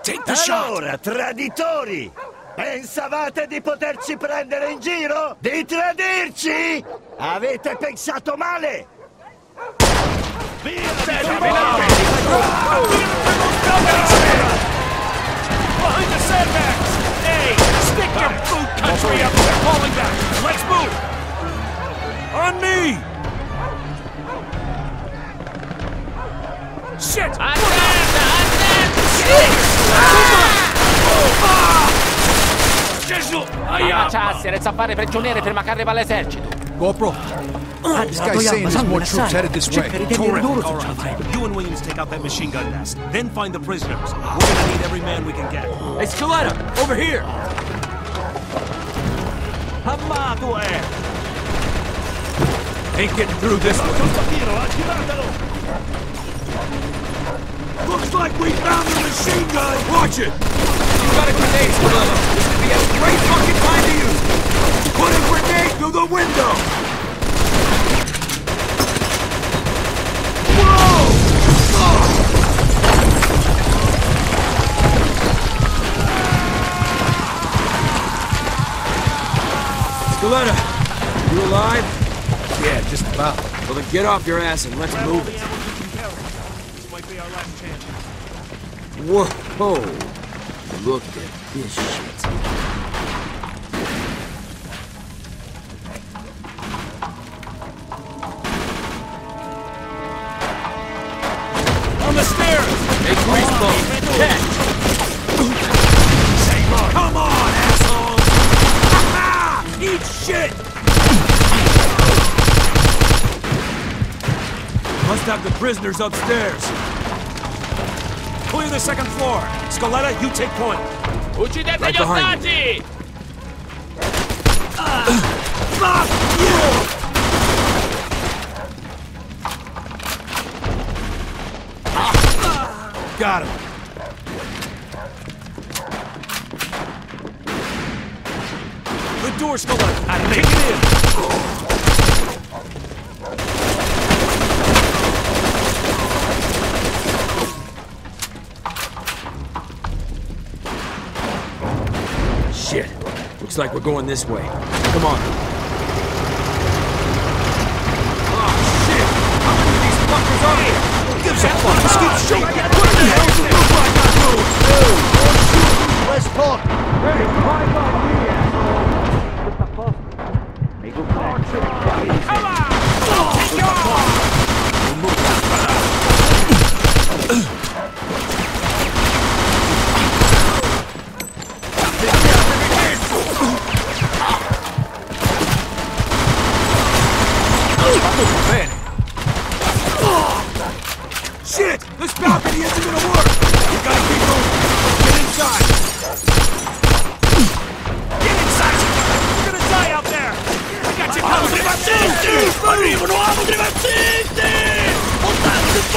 Take the shot! Allora, traditori! Pensavate di poterci prendere in giro? Di tradirci? Avete pensato male! Via! Behind the sandbags! Hey, stick your boot country up! They're falling back! Let's move! On me! Shit! Gesù! Ammacciarsi, resta a fare prigioniere prima che arriva l'esercito. Corporal, this guy's saying there's more troops headed this way. Terrific. All right. You and Williams take out that machine gun nest. Then find the prisoners. We're gonna need every man we can get. Hey, Scaletta, over here! Amato, Ain't getting through this one. Looks like we found the machine gun! Watch it! You got a grenade, Scaletta. This could be a great fucking time to use it. Put a grenade through the window! Whoa! Scaletta, you alive? Yeah, just about. Well, then get off your ass and let's move it. This might be our last chance. Whoa! Look at this shit. On the stairs! Hey, Greaseball, catch! Come on, assholes! Eat shit! Must have the prisoners upstairs. Clear the second floor. Scaletta, you take point. Uccidete Right gli behind ostaggi! Fuck you! Got him. The door, Scaletta. Kick it in. Shit. Looks like we're going this way. Come on. Oh, shit! How many of these fuckers are here? Who gives a fuck? Let's keep shooting! What the hell does it look like I do? Dude, don't shoot! Let's talk! Hey, find on me, asshole! Come on! Take off! Shit! This balcony isn't gonna work! We gotta keep moving! Get inside! Get inside! You're gonna die out there! I got you covered! Arrivano altri pazienti! Ottavo di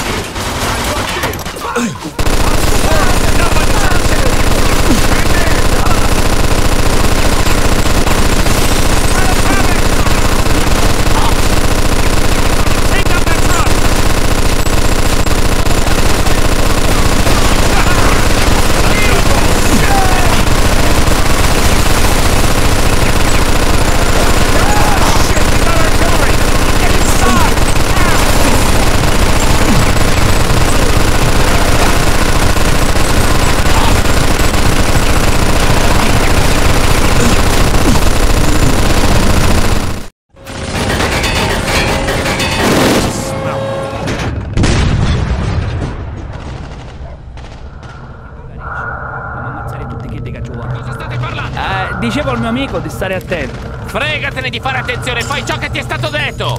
forti! Dicevo al mio amico di stare attento. Fregatene di fare attenzione, fai ciò che ti è stato detto!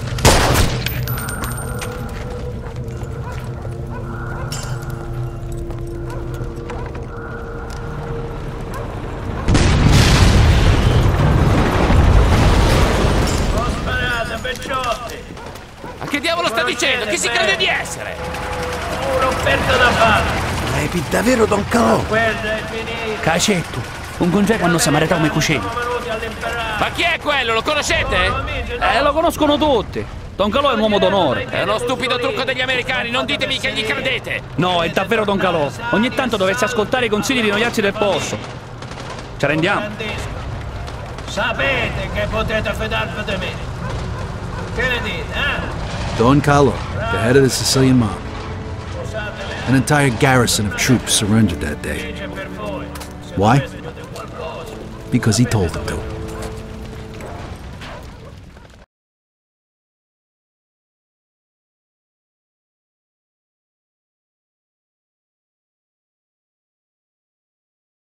Ma che diavolo sta dicendo? Chi si crede di essere? Un'offerta da fare. Levi davvero Don Calò? Guarda, è finito. Cacetto, un congeco quando samarità come cucina. Ma chi è quello? Lo conoscete? Lo conoscono tutti. Don Calò è un uomo d'onore. È uno stupido trucco degli americani, non ditemi che gli credete! No, è davvero Don Calò. Ogni tanto dovreste ascoltare i consigli di noiazzi del posto. Ci rendiamo? Sapete che potete fidarvi di me. Che ne dite, eh? Don Carlo, the head of the Sicilian mob. An entire garrison of troops surrendered that day. Why? Because he told them to.